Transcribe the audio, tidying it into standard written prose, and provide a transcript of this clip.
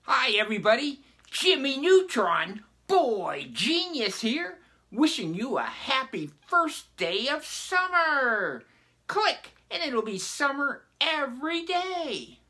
Hi everybody, Jimmy Neutron, boy genius here, wishing you a happy first day of summer. Click and it'll be summer every day.